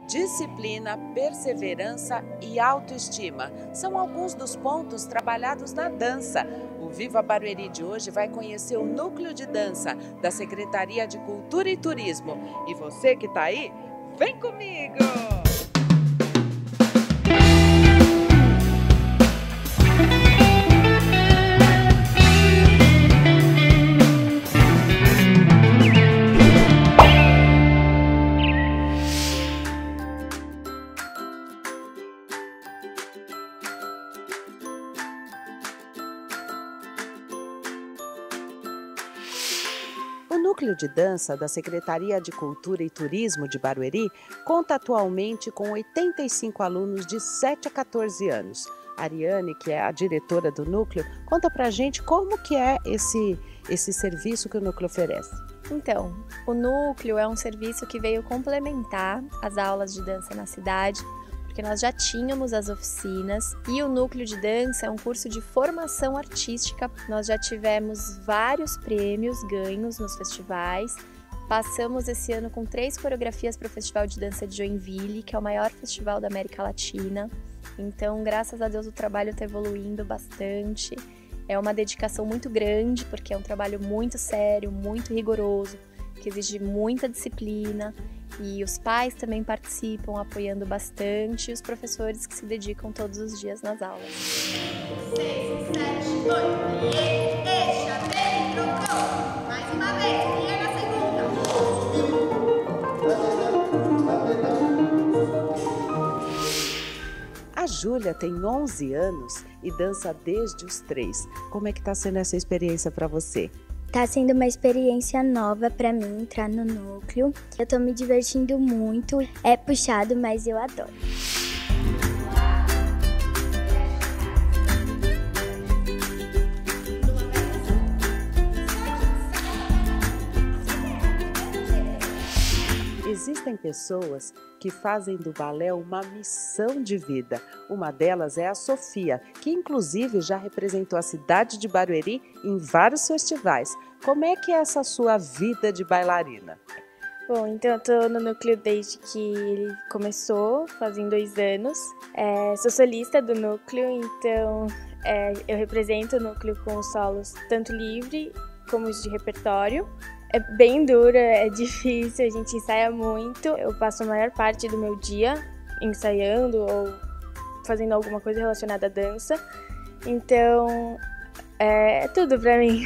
Disciplina, perseverança e autoestima são alguns dos pontos trabalhados na dança. O Viva Barueri de hoje vai conhecer o núcleo de dança da Secretaria de Cultura e Turismo. E você que está aí, vem comigo! O núcleo de dança da Secretaria de Cultura e Turismo de Barueri conta atualmente com 85 alunos de 7 a 14 anos. A Ariane, que é a diretora do núcleo, conta pra gente como que é esse serviço que o núcleo oferece. Então, o núcleo é um serviço que veio complementar as aulas de dança na cidade, porque nós já tínhamos as oficinas e o núcleo de dança é um curso de formação artística. Nós já tivemos vários prêmios ganhos nos festivais. Passamos esse ano com 3 coreografias para o Festival de Dança de Joinville, que é o maior festival da América Latina. Então, graças a Deus, o trabalho está evoluindo bastante. É uma dedicação muito grande, porque é um trabalho muito sério, muito rigoroso, que exige muita disciplina. E os pais também participam, apoiando bastante, e os professores que se dedicam todos os dias nas aulas. 6, 7, 8, deixa, bem, trocou. Mais uma vez, e é na segunda. A Júlia tem 11 anos e dança desde os 3. Como é que está sendo essa experiência para você? Tá sendo uma experiência nova para mim entrar no núcleo. Eu tô me divertindo muito. É puxado, mas eu adoro. Existem pessoas que fazem do balé uma missão de vida. Uma delas é a Sofia, que inclusive já representou a cidade de Barueri em vários festivais. Como é que é essa sua vida de bailarina? Bom, então eu tô no núcleo desde que ele começou, fazem 2 anos. Sou solista do núcleo, então eu represento o núcleo com os solos tanto livre como os de repertório. É bem duro, é difícil, a gente ensaia muito. Eu passo a maior parte do meu dia ensaiando ou fazendo alguma coisa relacionada à dança. Então, é tudo pra mim.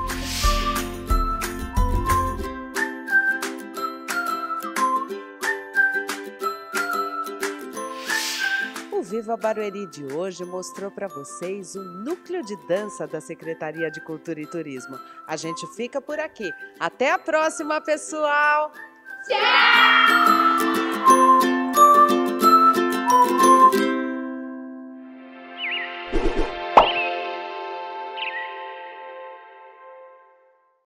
O Viva Barueri de hoje mostrou para vocês o núcleo de dança da Secretaria de Cultura e Turismo. A gente fica por aqui. Até a próxima, pessoal! Tchau!